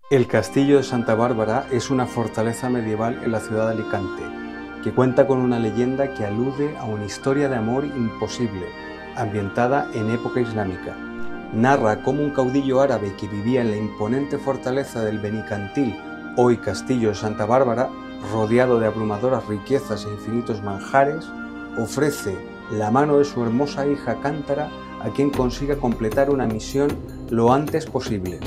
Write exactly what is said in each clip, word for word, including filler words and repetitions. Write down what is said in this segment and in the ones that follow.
El Castillo de Santa Bárbara es una fortaleza medieval en la ciudad de Alicante, que cuenta con una leyenda que alude a una historia de amor imposible, ambientada en época islámica. Narra cómo un caudillo árabe que vivía en la imponente fortaleza del Benicantil, hoy Castillo de Santa Bárbara, rodeado de abrumadoras riquezas e infinitos manjares, ofrece la mano de su hermosa hija Cántara a quien consiga completar una misión lo antes posible.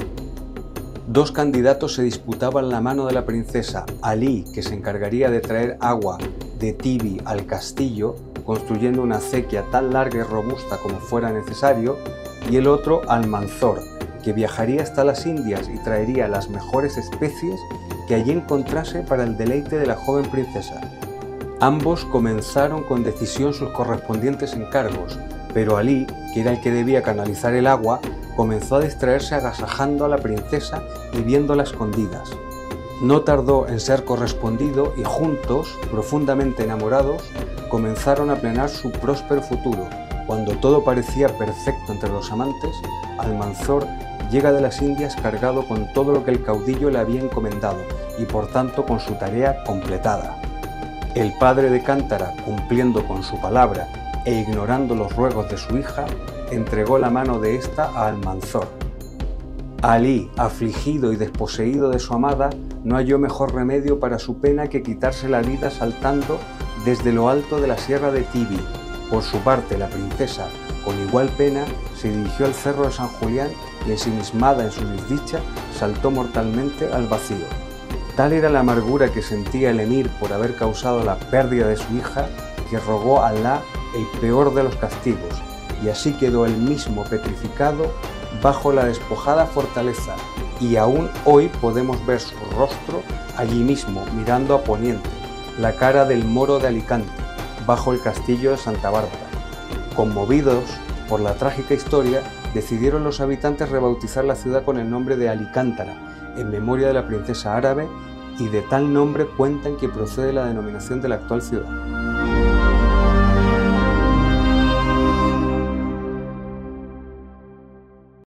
Dos candidatos se disputaban la mano de la princesa: Alí, que se encargaría de traer agua de Tibi al castillo, construyendo una acequia tan larga y robusta como fuera necesario, y el otro, Almanzor, que viajaría hasta las Indias y traería las mejores especies que allí encontrase para el deleite de la joven princesa. Ambos comenzaron con decisión sus correspondientes encargos, pero Alí, que era el que debía canalizar el agua, comenzó a distraerse agasajando a la princesa y viéndola a escondidas. No tardó en ser correspondido y juntos, profundamente enamorados, comenzaron a planear su próspero futuro. Cuando todo parecía perfecto entre los amantes, Almanzor llega de las Indias cargado con todo lo que el caudillo le había encomendado y por tanto con su tarea completada. El padre de Cántara, cumpliendo con su palabra e ignorando los ruegos de su hija, entregó la mano de ésta a Almanzor. Alí, afligido y desposeído de su amada, no halló mejor remedio para su pena que quitarse la vida saltando desde lo alto de la sierra de Tibi. Por su parte, la princesa, con igual pena, se dirigió al cerro de San Julián y, ensimismada en su desdicha, saltó mortalmente al vacío. Tal era la amargura que sentía el emir por haber causado la pérdida de su hija, que rogó a Alá el peor de los castigos, y así quedó él mismo petrificado bajo la despojada fortaleza, y aún hoy podemos ver su rostro allí mismo mirando a poniente, la cara del moro de Alicante, bajo el castillo de Santa Bárbara. Conmovidos por la trágica historia, decidieron los habitantes rebautizar la ciudad con el nombre de Alicántara, en memoria de la princesa árabe, y de tal nombre cuentan que procede la denominación de la actual ciudad.